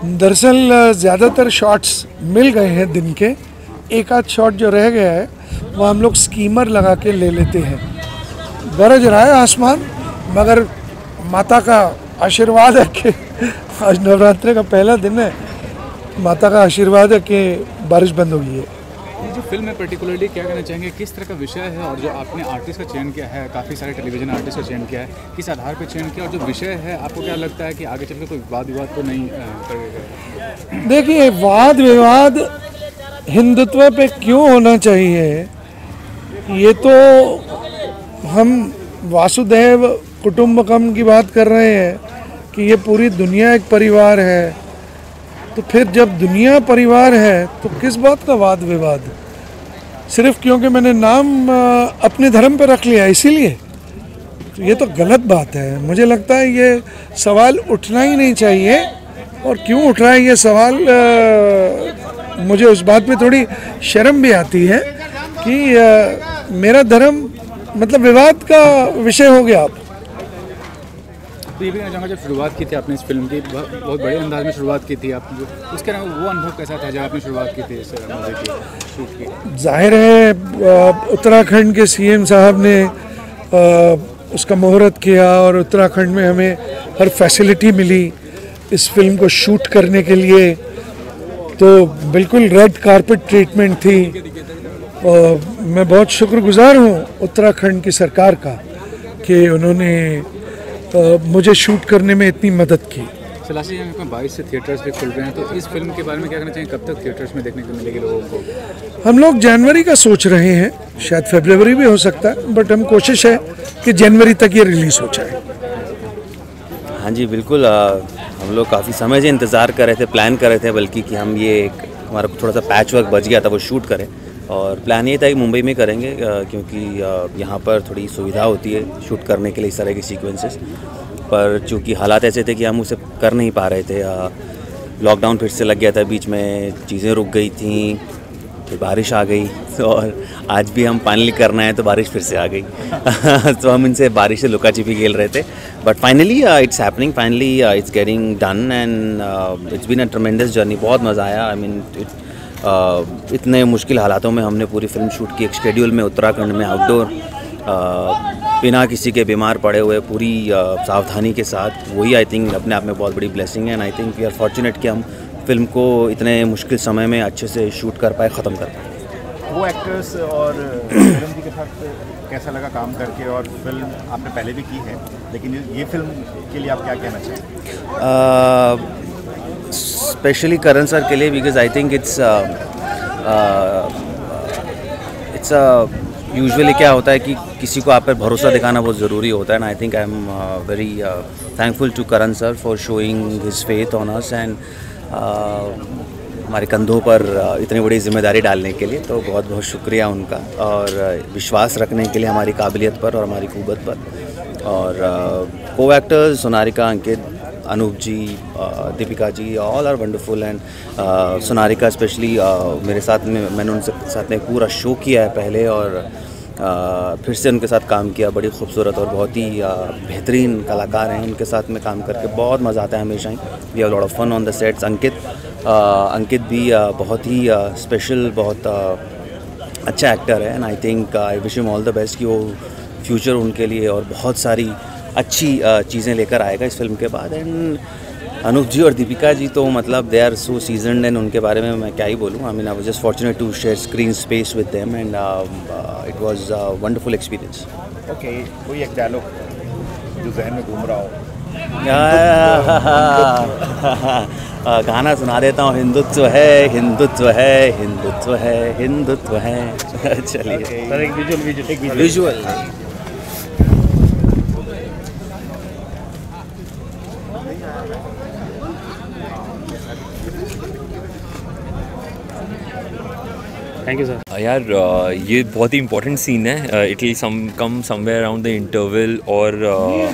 दरअसल ज़्यादातर शॉट्स मिल गए हैं दिन के, एक आध शॉट जो रह गया है वो हम लोग स्कीमर लगा के ले लेते हैं। गरज रहा है आसमान, मगर माता का आशीर्वाद है कि आज नवरात्रि का पहला दिन है, माता का आशीर्वाद है कि बारिश बंद हो गई है। ये जो फिल्म है पर्टिकुलरली क्या कहना चाहेंगे, किस तरह का विषय है और जो आपने आर्टिस्ट का चयन किया है, काफ़ी सारे टेलीविजन आर्टिस्ट का चयन किया है, किस आधार पर चयन किया और जो विषय है आपको क्या लगता है कि आगे चल के कोई वाद विवाद तो नहीं करेगा? देखिए, वाद विवाद हिंदुत्व पे क्यों होना चाहिए? ये तो हम वासुदेव कुटुंबकम की बात कर रहे हैं कि ये पूरी दुनिया एक परिवार है, तो फिर जब दुनिया परिवार है तो किस बात का वाद विवाद? सिर्फ क्योंकि मैंने नाम अपने धर्म पे रख लिया इसीलिए? तो ये तो गलत बात है। मुझे लगता है ये सवाल उठना ही नहीं चाहिए, और क्यों उठ रहा है ये सवाल, मुझे उस बात पे थोड़ी शर्म भी आती है कि मेरा धर्म मतलब विवाद का विषय हो गया। आप तो ये भी कहना चाहूँगा, जब शुरुआत की थी आपने इस फिल्म की, बहुत बड़े अंदाज में शुरुआत की थी आप, उसके अलावा वो अनुभव कैसा था जब आपने शुरुआत की थी इस मूवी की शूट की? जाहिर है उत्तराखंड के सीएम साहब ने उसका मुहूर्त किया और उत्तराखंड में हमें हर फैसिलिटी मिली इस फिल्म को शूट करने के लिए, तो बिल्कुल रेड कारपेट ट्रीटमेंट थी। और मैं बहुत शुक्रगुजार हूँ उत्तराखंड की सरकार का कि उन्होंने मुझे शूट करने में इतनी मदद की। सलासी में 22 से थिएटर्स भी खुल रहे हैं, तो इस फिल्म के बारे में क्या कहना चाहिए, कब तक थिएटर्स में देखने को मिलेगी लोगों को? हम लोग जनवरी का सोच रहे हैं, शायद फरवरी भी हो सकता है, बट हम कोशिश है कि जनवरी तक ये रिलीज़ हो जाए। हाँ जी बिल्कुल, हम लोग काफ़ी समय से इंतज़ार कर रहे थे, प्लान कर रहे थे बल्कि कि हम ये हमारा थोड़ा सा पैच वर्क बच गया था, वो शूट करें। और प्लान ये था कि मुंबई में करेंगे क्योंकि यहाँ पर थोड़ी सुविधा होती है शूट करने के लिए इस तरह के सीक्वेंसेस, पर चूँकि हालात ऐसे थे कि हम उसे कर नहीं पा रहे थे। लॉकडाउन फिर से लग गया था, बीच में चीज़ें रुक गई थी, फिर बारिश आ गई, और आज भी हम फाइनली करना है तो बारिश फिर से आ गई। तो हम इनसे बारिश से लुका छिपी खेल रहे थे, but finally it's happening, finally it's getting done and it's been a tremendous journey. बहुत मज़ा आया। आई मीन इतने मुश्किल हालातों में हमने पूरी फिल्म शूट की, एक शेड्यूल में उत्तराखंड में आउटडोर, बिना किसी के बीमार पड़े हुए, पूरी सावधानी के साथ। वही आई थिंक अपने आप में बहुत बड़ी ब्लेसिंग है, and I think we are fortunate कि हम फिल्म को इतने मुश्किल समय में अच्छे से शूट कर पाए, ख़त्म कर पाए। वो एक्टर्स और फिल्म जी के साथ कैसा लगा काम करके? और फिल्म आपने पहले भी की है, लेकिन ये फिल्म के लिए आप क्या कहना चाहेंगे? स्पेशली करण सर के लिए, because I think it's usually क्या होता है कि किसी को आप पर भरोसा दिखाना बहुत ज़रूरी होता है, and I think I am very thankful to Karan sir for showing his faith on us and हमारे कंधों पर इतनी बड़ी जिम्मेदारी डालने के लिए। तो बहुत बहुत शुक्रिया उनका, और विश्वास रखने के लिए हमारी काबिलियत पर और हमारी क़ुव्वत पर। और को actors Sonarika, Ankit, Anoop ji, Deepika ji, all are wonderful, and Sonarika specially मेरे साथ में, मैंने उनसे साथ में पूरा शो किया है पहले, और फिर से उनके साथ काम किया। बड़ी खूबसूरत और बहुत ही बेहतरीन कलाकार हैं, उनके साथ में काम करके बहुत मज़ा आता है हमेशा ही। We have lot of fun on the sets. Ankit भी बहुत ही स्पेशल, बहुत अच्छा एक्टर है, and I think I wish him all the best कि वो फ्यूचर उनके लिए और बहुत सारी अच्छी चीज़ें लेकर आएगा इस फिल्म के बाद। एंड अनूप जी और दीपिका जी तो मतलब they are so seasoned, and उनके बारे में मैं क्या ही बोलूँ। I mean I was just fortunate to share screen space with them, and it was a wonderful experience. Okay, कोई एक डायलॉग जो जहन में घूम रहा हो? गाना सुना देता हूँ, हिंदुत्व है, हिंदुत्व है, हिंदुत्व है, हिंदुत्व है। चलिए सर, एक विजुअल। Thank you sir. यार ये बहुत ही इंपॉर्टेंट सीन है। It will come somewhere around the interval, और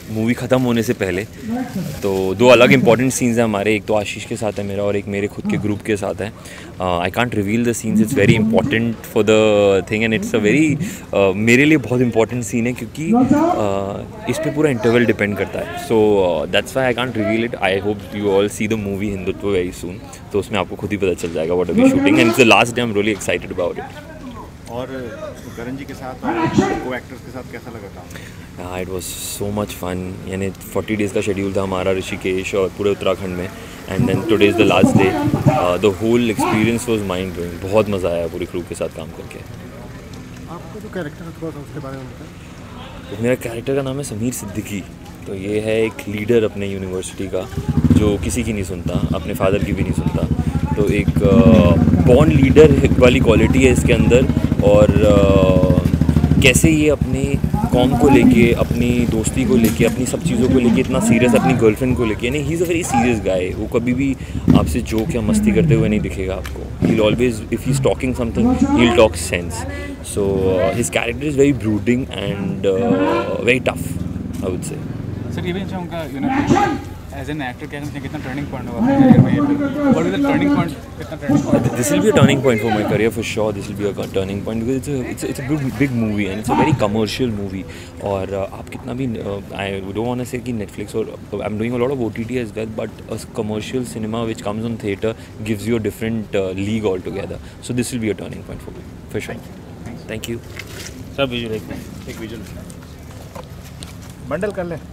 मूवी ख़त्म होने से पहले। तो 2 अलग इंपॉर्टेंट सीन्स हैं हमारे, एक तो आशीष के साथ है मेरा और एक मेरे खुद के ग्रुप के साथ है। I can't reveal the scenes, it's very important for the thing and it's a very मेरे लिए बहुत इंपॉर्टेंट सीन है क्योंकि इस पर पूरा इंटरवल डिपेंड करता है। So that's why I can't reveal it. I hope you all see the movie हिंदुत्व वेरी सून, तो उसमें आपको खुद ही पता चल जाएगा what are we shooting and it's the last day. I am really excited about it. और करण जी के साथ और को एक्टर्स के साथ कैसा लगा काम? हाँ, it was so much fun. यानी 40 डेज़ का शेड्यूल था हमारा ऋषिकेश और पूरे उत्तराखंड में, and then today is the last day. The whole experience was mind blowing. बहुत मज़ा आया पूरी क्रू के साथ काम करके। आपका जो कैरेक्टर थोड़ा सा उसके बारे में बताएं। तो मेरा कैरेक्टर का नाम है समीर सिद्दीकी। तो ये है एक लीडर अपने यूनिवर्सिटी का जो किसी की नहीं सुनता, अपने फादर की भी नहीं सुनता। तो एक बॉर्न लीडर वाली क्वालिटी है इसके अंदर, और कैसे ये अपने कॉम को लेके, अपनी दोस्ती को लेके, अपनी सब चीज़ों को लेके इतना सीरियस, अपनी गर्लफ्रेंड को लेके, नहीं, he is a very serious guy. वो कभी भी आपसे जोक या मस्ती करते हुए नहीं दिखेगा आपको। He will always, if he is talking something, he will talk sense. So his character is very brooding and very tough, I would say. Sir ये भी चाहूँगा एज एन एक्टर क्या कितना टर्निंग पॉइंट होगा अपने करियर में ये film? What is the turning point? कितना turning point? This will be a turning point for my career for sure. This will be a turning point because it's a big movie and it's a very commercial movie. और आप कितना भी I don't want to say कि Netflix और I'm doing a lot of OTT as well, but a commercial cinema which comes on theatre gives you a different league altogether. So this will be a turning point for me for sure. Thank you. सब visual एक visual bundle कर ले।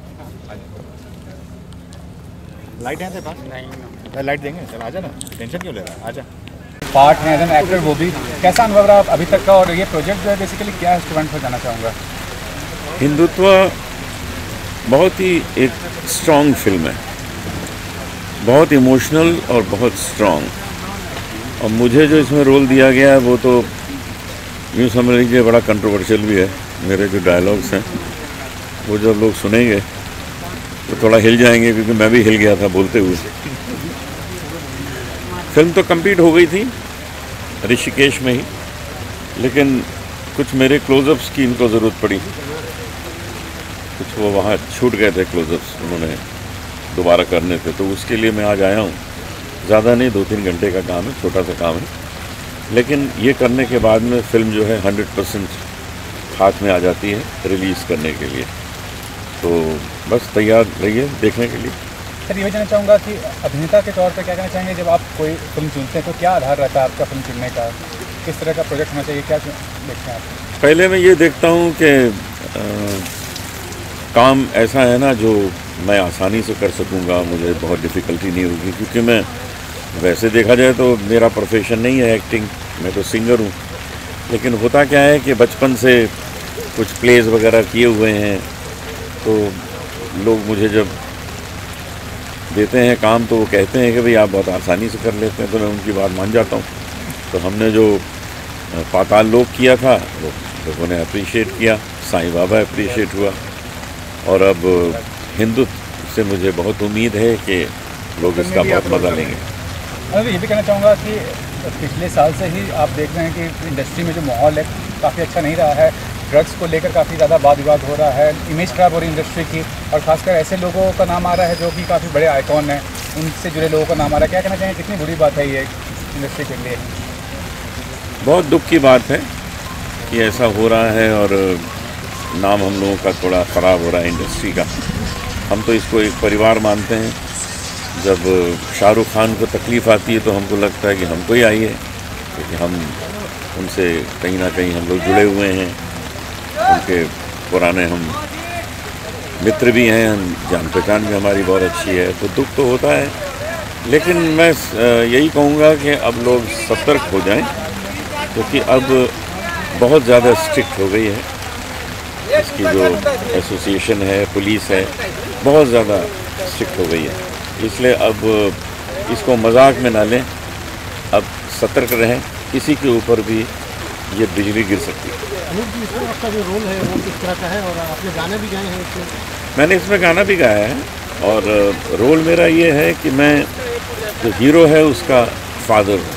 Light है तेरे पास? नहीं, light देंगे। चल आजा ना, टेंशन क्यों ले रहा है, आजा। पार्ट है एज एन एक्टर, वो भी कैसा अनुभव रहा अभी तक का? और ये प्रोजेक्ट जो है बेसिकली क्या है, स्टूडेंट को जाना चाहूँगा। हिंदुत्व बहुत ही एक स्ट्रॉन्ग फिल्म है, बहुत इमोशनल और बहुत स्ट्रॉन्ग। और मुझे जो इसमें रोल दिया गया है वो तो यूँ समझ लीजिए बड़ा कंट्रोवर्शियल भी है। मेरे जो डायलॉग्स हैं वो जब लोग सुनेंगे तो थोड़ा हिल जाएंगे, क्योंकि मैं भी हिल गया था बोलते हुए। फिल्म तो कंप्लीट हो गई थी ऋषिकेश में ही, लेकिन कुछ मेरे क्लोजअप्स की इनको ज़रूरत पड़ी। कुछ वो वहाँ छूट गए थे क्लोजअप्स, उन्होंने दोबारा करने थे, तो उसके लिए मैं आज आया हूँ। ज़्यादा नहीं, 2-3 घंटे का काम है, छोटा सा काम है, लेकिन ये करने के बाद में फ़िल्म जो है 100% हाथ में आ जाती है रिलीज़ करने के लिए। तो बस तैयार रहिए देखने के लिए। सर ये भी जानना चाहूँगा कि अभिनेता के तौर पर क्या कहना चाहेंगे, जब आप कोई फिल्म चुनते हैं तो क्या आधार रहता है आपका फिल्म चुनने का? किस तरह का प्रोजेक्ट होना चाहिए, क्या देखते हैं आप? पहले मैं ये देखता हूँ कि काम ऐसा है ना जो मैं आसानी से कर सकूँगा, मुझे बहुत डिफ़िकल्टी नहीं होगी, क्योंकि मैं वैसे देखा जाए तो मेरा प्रोफेशन नहीं है एक्टिंग, मैं तो सिंगर हूँ। लेकिन होता क्या है कि बचपन से कुछ प्लेज वगैरह किए हुए हैं, तो लोग मुझे जब देते हैं काम तो वो कहते हैं कि भाई आप बहुत आसानी से कर लेते हैं, तो मैं उनकी बात मान जाता हूँ। तो हमने जो पाताल लोक किया था वो लोगों ने अप्रिशिएट किया, साईं बाबा अप्रिशिएट हुआ, और अब हिंदुत्व से मुझे बहुत उम्मीद है कि लोग इसका बहुत मज़ा लेंगे। मैं ये भी कहना चाहूँगा कि पिछले साल से ही आप देख रहे हैं कि इंडस्ट्री में जो माहौल है काफ़ी अच्छा नहीं रहा है। ड्रग्स को लेकर काफ़ी ज़्यादा वाद विवाद हो रहा है, इमेज खराब हो रही है इंडस्ट्री की, और खासकर ऐसे लोगों का नाम आ रहा है जो कि काफ़ी बड़े आइकॉन हैं, उनसे जुड़े लोगों का नाम आ रहा है। क्या कहना चाहेंगे, कितनी बुरी बात है ये इंडस्ट्री के लिए? बहुत दुख की बात है कि ऐसा हो रहा है, और नाम हम लोगों का थोड़ा ख़राब हो रहा है इंडस्ट्री का। हम तो इसको एक परिवार मानते हैं। जब शाहरुख खान को तकलीफ़ आती है तो हमको लगता है कि हमको ही आई है, क्योंकि हम उनसे कहीं ना कहीं हम लोग जुड़े हुए हैं, उनके पुराने हम मित्र भी हैं, जान पहचान भी हमारी बहुत अच्छी है, तो दुख तो होता है। लेकिन मैं यही कहूँगा कि अब लोग सतर्क हो जाएं, क्योंकि अब बहुत ज़्यादा स्ट्रिक्ट हो गई है इसकी जो एसोसिएशन है, पुलिस है, बहुत ज़्यादा स्ट्रिक्ट हो गई है। इसलिए अब इसको मजाक में ना लें, अब सतर्क रहें, किसी के ऊपर भी ये बिजली गिर सकती है। अनूप जी, इसमें आपका जो रोल है वो किस तरह का है, और आपने गाने भी गाए हैं इसमें? मैंने इसमें गाना भी गाया है, और रोल मेरा ये है कि मैं जो हीरो है उसका फादर हूँ,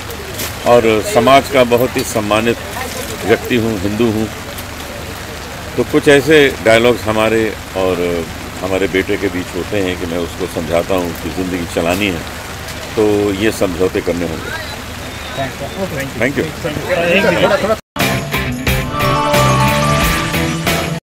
और समाज का बहुत ही सम्मानित व्यक्ति हूँ, हिंदू हूँ, तो कुछ ऐसे डायलॉग्स हमारे और हमारे बेटे के बीच होते हैं कि मैं उसको समझाता हूँ कि ज़िंदगी चलानी है, तो ये समझौते करने होंगे। Thank you.